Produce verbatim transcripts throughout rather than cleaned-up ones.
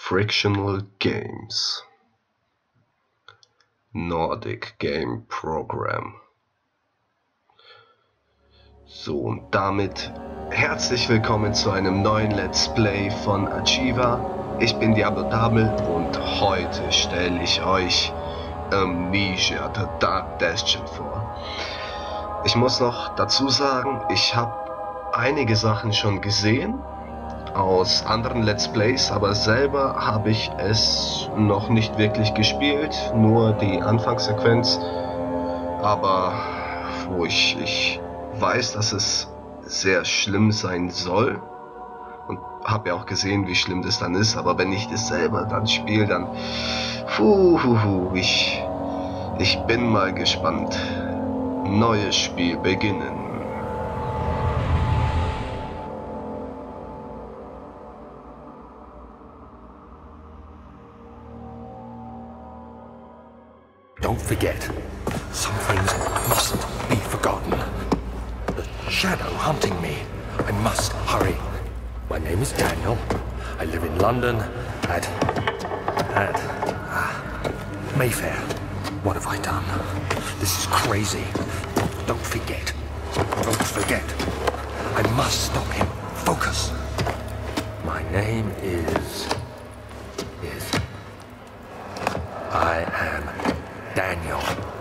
Frictional Games Nordic Game Program. So, und damit herzlich willkommen zu einem neuen Let's Play von Achieva. Ich bin Diablo Double und heute stelle ich euch Amnesia The Dark Bastion vor. Ich muss noch dazu sagen, ich habe einige Sachen schon gesehen aus anderen Let's Plays, aber selber habe ich es noch nicht wirklich gespielt, nur die Anfangssequenz, aber wo ich, ich weiß, dass es sehr schlimm sein soll und habe ja auch gesehen, wie schlimm das dann ist, aber wenn ich das selber dann spiele, dann puh, ich, ich bin mal gespannt. Neues Spiel beginnen. Don't forget, some things mustn't be forgotten. The shadow hunting me. I must hurry. My name is Daniel. I live in London at... at... Uh, Mayfair. What have I done? This is crazy. Don't forget. Don't forget. I must stop him. Focus. My name is... is... I am... Daniel.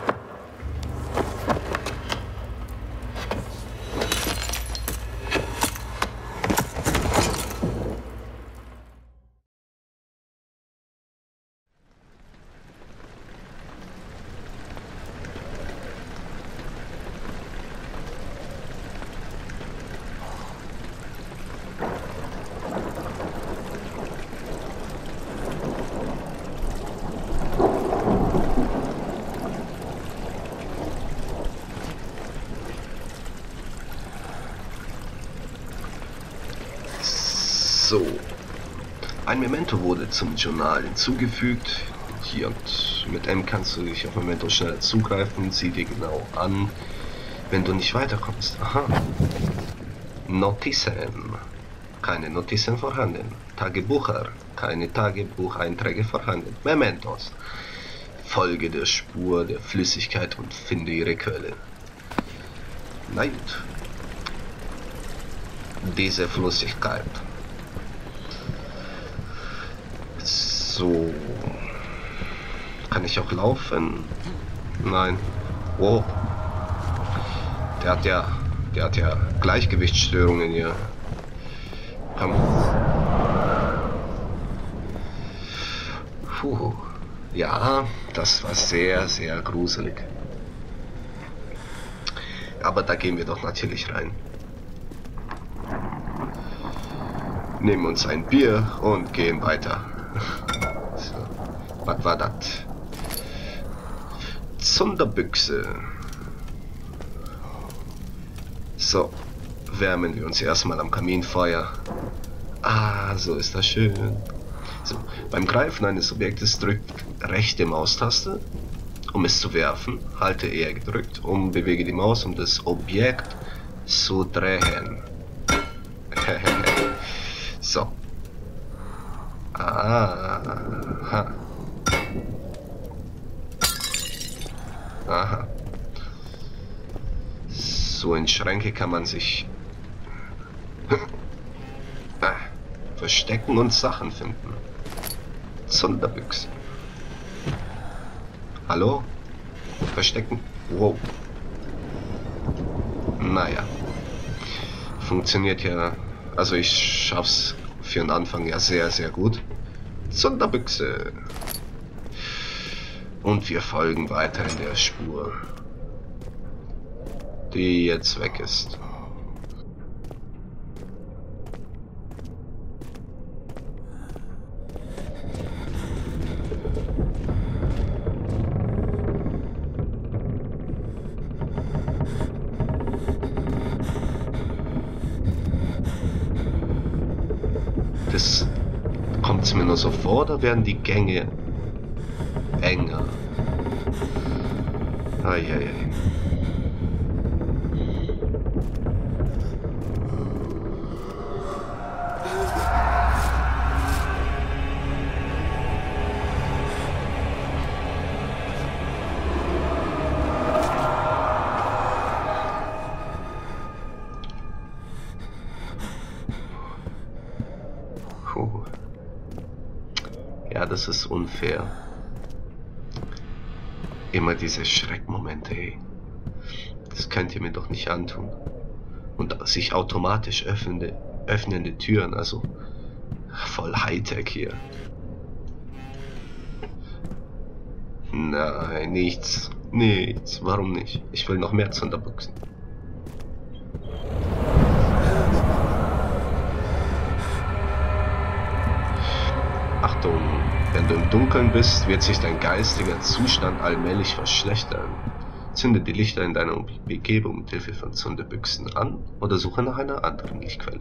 So, ein Memento wurde zum Journal hinzugefügt. Hier und mit M kannst du dich auf Memento schneller zugreifen. Sieh dir genau an, wenn du nicht weiterkommst. Aha. Notizen. Keine Notizen vorhanden. Tagebucher. Keine Tagebucheinträge vorhanden. Mementos. Folge der Spur der Flüssigkeit und finde ihre Quelle. Na gut. Diese Flüssigkeit. So. Kann ich auch laufen? Nein. Oh. Der hat ja. Der hat ja Gleichgewichtsstörungen hier. Komm. Puh. Ja, das war sehr, sehr gruselig. Aber da gehen wir doch natürlich rein. Nehmen uns ein Bier und gehen weiter. So. Was war das? Zunderbüchse. So, wärmen wir uns erstmal am Kaminfeuer. Ah, so ist das schön. So, beim Greifen eines Objektes drückt rechte Maustaste, um es zu werfen. Halte eher gedrückt, um bewege die Maus, um das Objekt zu drehen. So. Aha. Aha. So in Schränke kann man sich ah, verstecken und Sachen finden. Zunderbüchse. Hallo? Verstecken? Wow. Naja. Funktioniert ja. Also ich schaff's für den Anfang ja sehr, sehr gut. Zunderbüchse. Und wir folgen weiter in der Spur, die jetzt weg ist. Das kommt mir nur so vor, oder werden die Gänge enger? Eieiei. das ist unfair. Immer diese Schreckmomente, ey. Das könnt ihr mir doch nicht antun. Und sich automatisch öffnende, öffnende Türen, also voll Hightech hier. Nein, nichts. Nichts. Warum nicht? Ich will noch mehr Zunderbüchsen. Achtung, wenn du im Dunkeln bist, wird sich dein geistiger Zustand allmählich verschlechtern. Zünde die Lichter in deiner Umgebung mit Hilfe von Zündebüchsen an oder suche nach einer anderen Lichtquelle.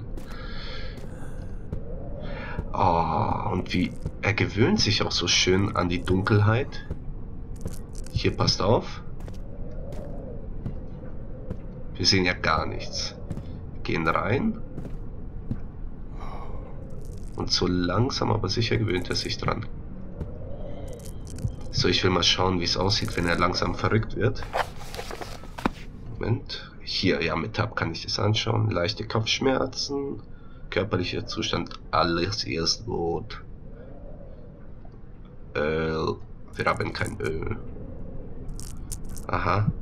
Oh, und wie er gewöhnt sich auch so schön an die Dunkelheit. Hier, passt auf. Wir sehen ja gar nichts. Gehen rein. Und so langsam aber sicher gewöhnt er sich dran. So, ich will mal schauen, wie es aussieht, wenn er langsam verrückt wird. Moment. Hier, ja, mit Tab kann ich das anschauen. Leichte Kopfschmerzen. Körperlicher Zustand, alles erst gut. Öl. Wir haben kein Öl. Aha.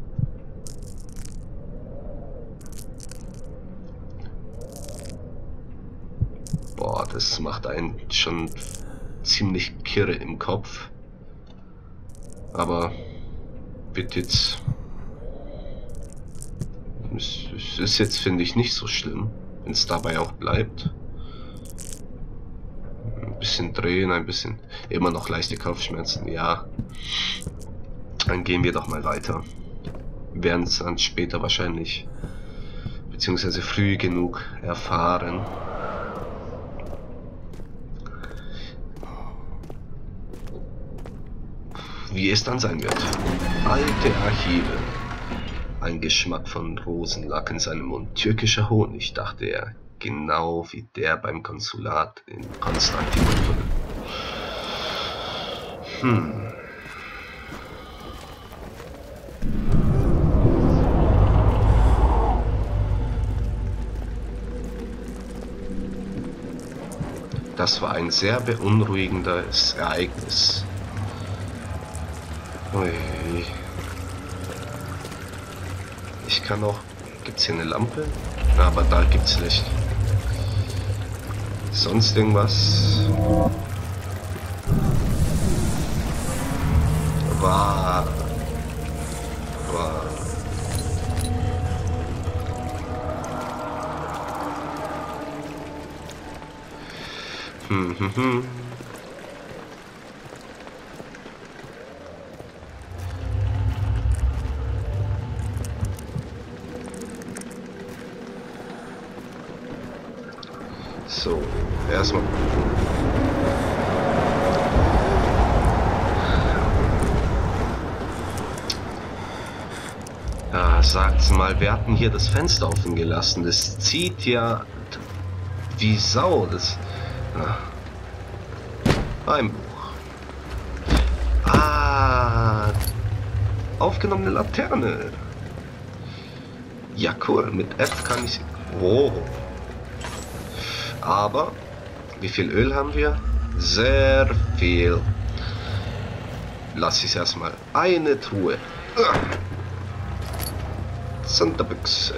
Boah, das macht einen schon ziemlich kirre im Kopf. Aber wird jetzt... Es ist jetzt, finde ich, nicht so schlimm, wenn es dabei auch bleibt. Ein bisschen drehen, ein bisschen... Immer noch leichte Kopfschmerzen, ja. Dann gehen wir doch mal weiter. Wir werden es dann später wahrscheinlich, beziehungsweise früh genug erfahren. Wie es dann sein wird. Alte Archive. Ein Geschmack von Rosenlack in seinem Mund. Türkischer Honig, dachte er. Genau wie der beim Konsulat in Konstantinopel. Hm. Das war ein sehr beunruhigendes Ereignis. Ui. Ich kann auch... Gibt's hier eine Lampe? Na, aber da gibt's Licht. Sonst irgendwas? Wow. Wow. Hm, hm, hm. So, erstmal. Ja, sagt's mal, wir hatten hier das Fenster offen gelassen. Das zieht ja wie Sau. Das. Ja. Ein Buch. Ah, aufgenommene Laterne. Ja, cool. Mit F kann ich. Oh. Aber, wie viel Öl haben wir? Sehr viel. Lass ich erstmal eine Truhe. Zunderbüchse.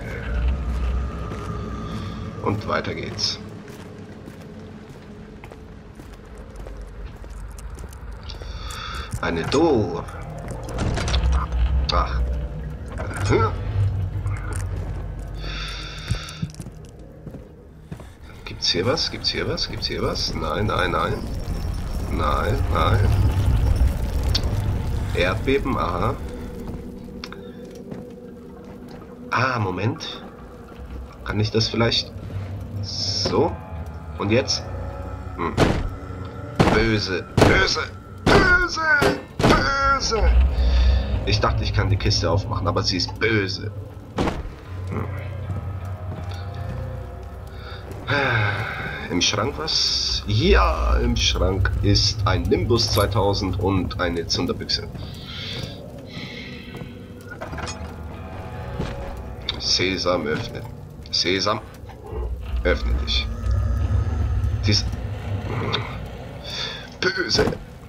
Und weiter geht's. Eine Door. Ach. Gibt's hier was? Gibt's hier was? Gibt's hier was? Nein, nein, nein. Nein, nein. Erdbeben, aha. Ah, Moment. Kann ich das vielleicht... So? Und jetzt? Hm. Böse, böse, böse, böse. Ich dachte, ich kann die Kiste aufmachen, aber sie ist böse. Hm. Im Schrank was? Ja, im Schrank ist ein Nimbus zweitausend und eine Zunderbüchse. Sesam, öffne. Sesam, öffne dich. Dies Böse.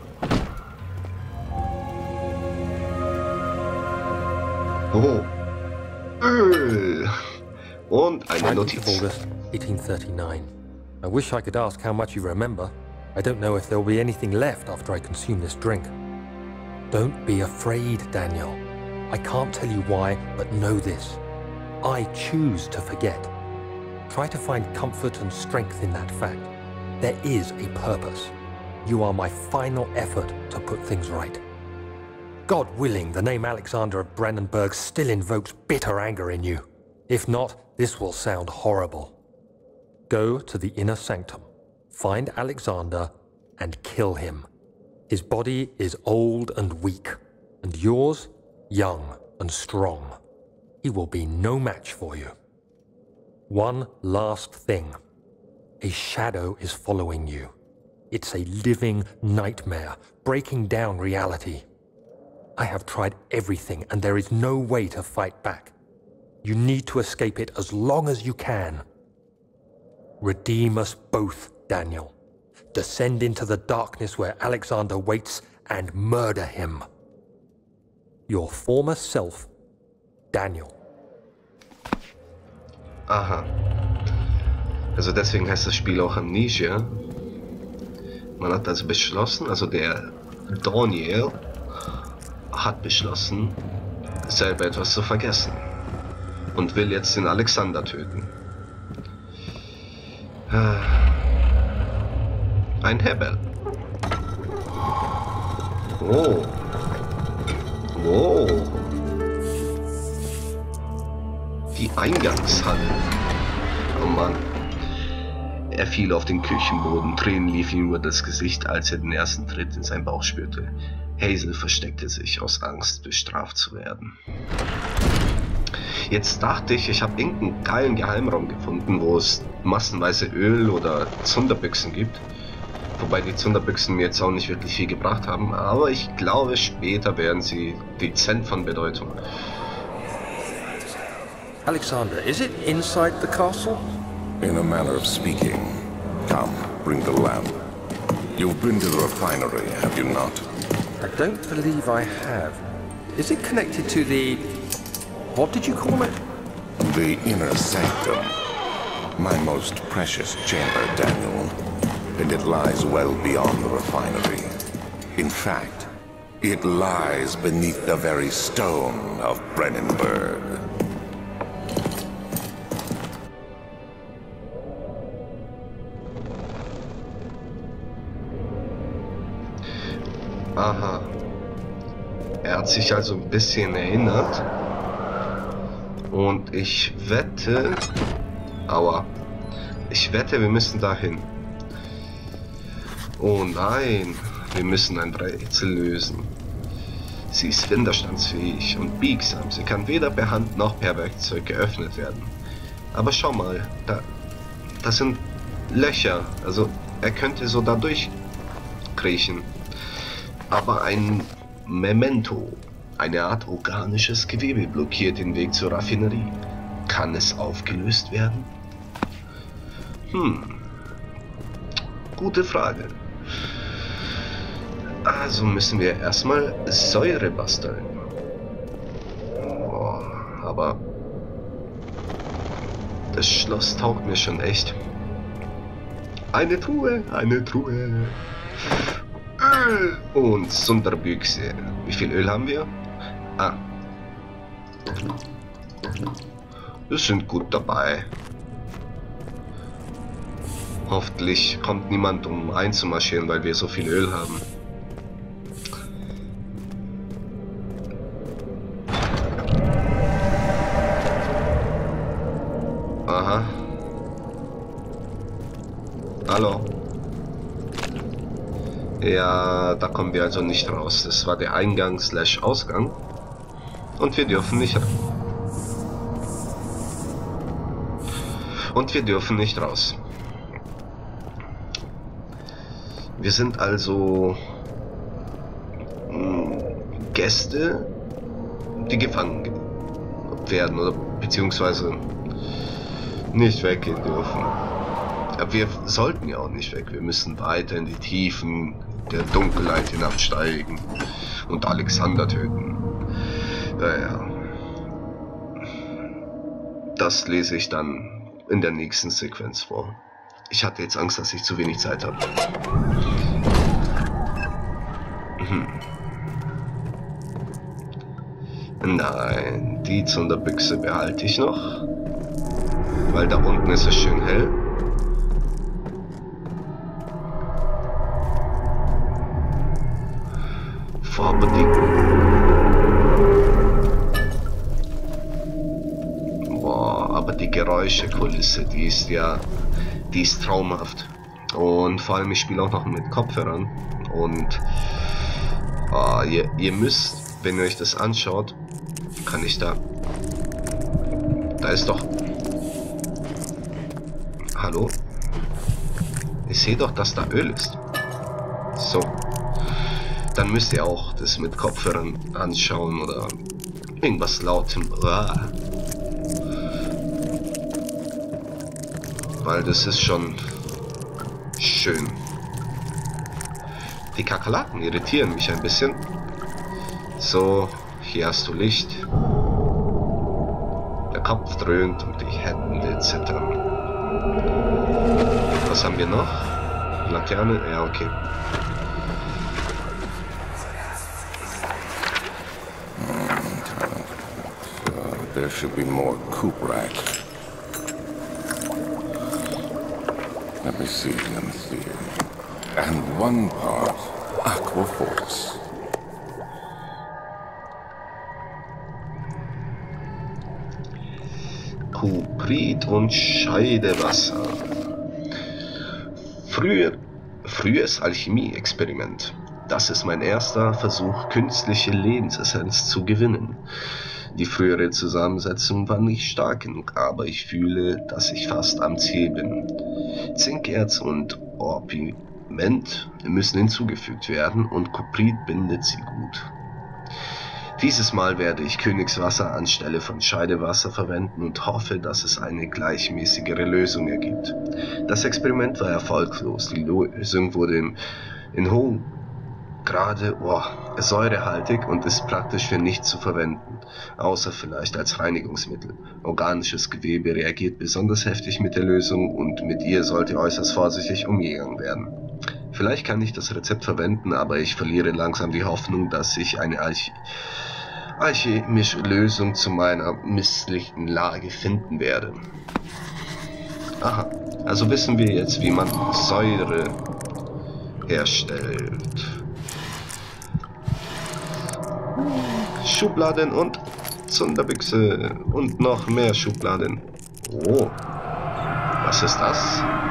Oh. Öl. Und eine Notiz. August eighteen thirty-nine. I wish I could ask how much you remember. I don't know if there will be anything left after I consume this drink. Don't be afraid, Daniel. I can't tell you why, but know this. I choose to forget. Try to find comfort and strength in that fact. There is a purpose. You are my final effort to put things right. God willing, the name Alexander of Brandenburg still invokes bitter anger in you. If not, this will sound horrible. Go to the inner sanctum, find Alexander, and kill him. His body is old and weak, and yours, young and strong. He will be no match for you. One last thing. A shadow is following you. It's a living nightmare, breaking down reality. I have tried everything, and there is no way to fight back. You need to escape it as long as you can. Redeem us both, Daniel. Descend into the darkness where Alexander waits and murder him. Your former self, Daniel. Aha. Also deswegen heißt das Spiel auch Amnesia. Man hat also beschlossen, also der Daniel hat beschlossen, selber etwas zu vergessen und will jetzt den Alexander töten. Ein Hebel. Oh. Oh. Die Eingangshalle. Oh Mann. Er fiel auf den Küchenboden, Tränen liefen ihm über das Gesicht, als er den ersten Tritt in seinen Bauch spürte. Hazel versteckte sich aus Angst, bestraft zu werden. Jetzt dachte ich, ich habe irgendeinen geilen Geheimraum gefunden, wo es massenweise Öl oder Zunderbüchsen gibt. Wobei die Zunderbüchsen mir jetzt auch nicht wirklich viel gebracht haben, aber ich glaube, später werden sie dezent von Bedeutung. Alexander, is it inside the castle? In a manner of speaking. Come, bring the lamp. You've been to the refinery, have you not? I don't believe I have. Is it connected to the... what did you call it? The inner sanctum. My most precious chamber, Daniel. And it lies well beyond the refinery. In fact, it lies beneath the very stone of Brennenburg. Aha. Er hat sich also ein bisschen erinnert. Und ich wette... Aua. Ich wette, wir müssen dahin. Oh nein. Wir müssen ein Rätsel lösen. Sie ist widerstandsfähig und biegsam. Sie kann weder per Hand noch per Werkzeug geöffnet werden. Aber schau mal. Da, das sind Löcher. Also er könnte so da durchkriechen. Aber ein Memento, eine Art organisches Gewebe, blockiert den Weg zur Raffinerie. Kann es aufgelöst werden? Hm. Gute Frage. Also müssen wir erstmal Säure basteln. Boah, aber das Schloss taugt mir schon echt. Eine Truhe, eine Truhe. Öl und Sonderbüchse. Wie viel Öl haben wir? Ah. Wir sind gut dabei. Hoffentlich kommt niemand, um einzumarschieren, weil wir so viel Öl haben. Aha. Hallo. Ja, da kommen wir also nicht raus. Das war der Eingang slash Ausgang. Und wir dürfen nicht... Und wir dürfen nicht raus. Wir sind also... Mh, Gäste, die gefangen werden oder beziehungsweise nicht weggehen dürfen. wir sollten ja auch nicht weg. Wir müssen weiter in die Tiefen der Dunkelheit hinabsteigen und Alexander töten. Naja. Das lese ich dann in der nächsten Sequenz vor. Ich hatte jetzt Angst, dass ich zu wenig Zeit habe. Hm. Nein, die Zunderbüchse behalte ich noch. Weil da unten ist es schön hell. Aber die... Boah, aber die Geräuschekulisse, die ist ja... Die ist traumhaft. Und vor allem, ich spiele auch noch mit Kopfhörern. Und... Oh, ihr, ihr müsst, wenn ihr euch das anschaut, kann ich da... Da ist doch... Hallo? Ich sehe doch, dass da Öl ist. So. Dann müsst ihr auch das mit Kopfhörern anschauen oder irgendwas lautem. Uah. Weil das ist schon schön. Die Kakerlaken irritieren mich ein bisschen. So, hier hast du Licht. Der Kopf dröhnt und die Hände zittern. Was haben wir noch? Laterne? Ja, okay. There should be more coop rack. Let me see, let me see. And one part Aquaforce. Kuprit und Scheidewasser. Früher, frühes Alchemie-Experiment. Das ist mein erster Versuch, künstliche Lebensessenz zu gewinnen. Die frühere Zusammensetzung war nicht stark genug, aber ich fühle, dass ich fast am Ziel bin. Zinkerz und Orpiment müssen hinzugefügt werden und Kuprit bindet sie gut. Dieses Mal werde ich Königswasser anstelle von Scheidewasser verwenden und hoffe, dass es eine gleichmäßigere Lösung ergibt. Das Experiment war erfolglos. Die Lösung wurde in, in hohem Grade oh, säurehaltig und ist praktisch für nichts zu verwenden, außer vielleicht als Reinigungsmittel. Organisches Gewebe reagiert besonders heftig mit der Lösung und mit ihr sollte äußerst vorsichtig umgegangen werden. Vielleicht kann ich das Rezept verwenden, aber ich verliere langsam die Hoffnung, dass ich eine Alch alchemische Lösung zu meiner misslichen Lage finden werde. Aha, also wissen wir jetzt, wie man Säure herstellt. Schubladen und Zunderbüchse und noch mehr Schubladen. Oh, was ist das?